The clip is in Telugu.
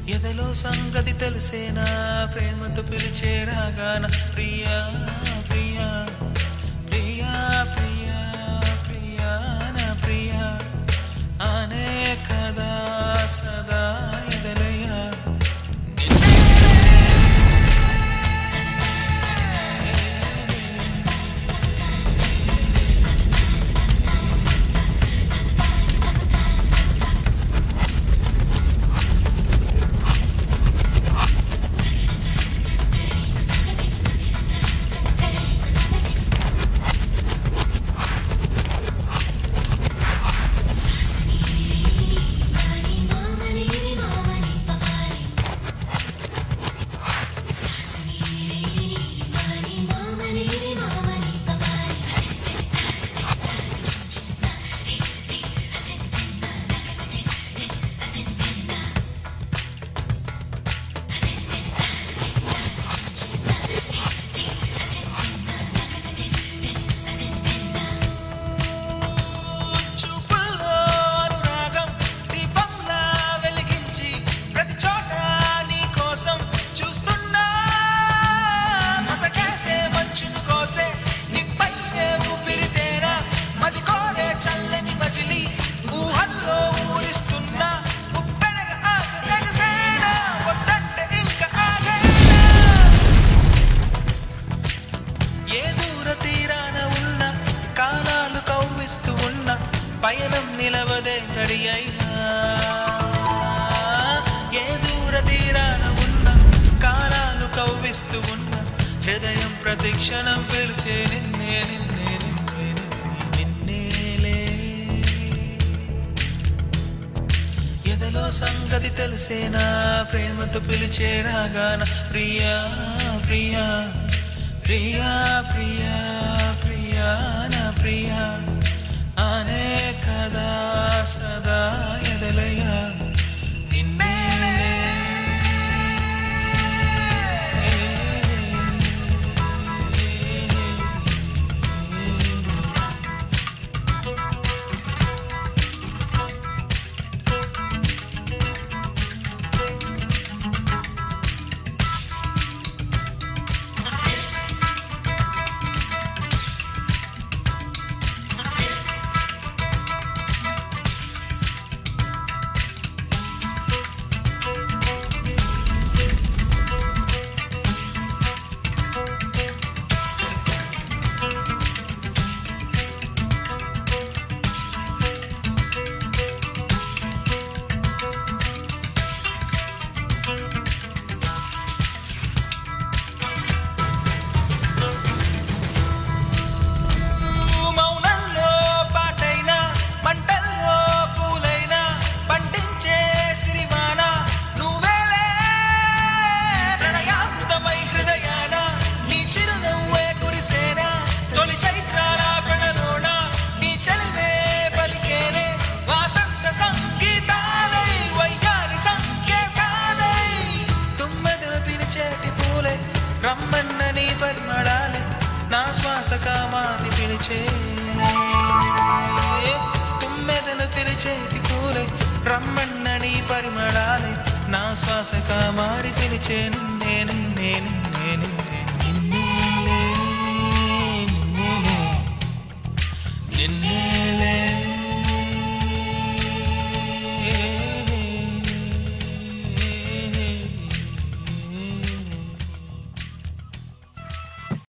ఎదలో సంగతి తెలిసేనా ప్రేమతో పిలిచే రాగాన ప్రియా ప్రియా ప్రియా ప్రియా ప్రియా నా ప్రియా అనే కదా సదా ఎదలయ్యా పయనం నిలవదే గడియైనా ఏ దూర తీరాన ఉన్న కాలాలు కవ్విస్తూ ఉన్న హృదయం ప్రతిక్షణం పిలిచే నిన్నే నిన్నే నిన్నే నిన్నేలే ఎదలో సంగతి తెలిసేనా ప్రేమతో పిలిచే రాగాన ప్రియా ప్రియా ప్రియా ప్రియా ప్రియా నా ప్రియా అనే కదా సదా ఎదలయ్యా నిన్నేలే రమ్మన్నని పరిమళాలే నా శ్వాస కామాన్ని పిలిచే తుమ్మెదను పిలిచేటి పూలే రమ్మన్నని పరిమళాలే నా శ్వాస కామారి పిలిచే నిన్నే నిన్నే నిన్నే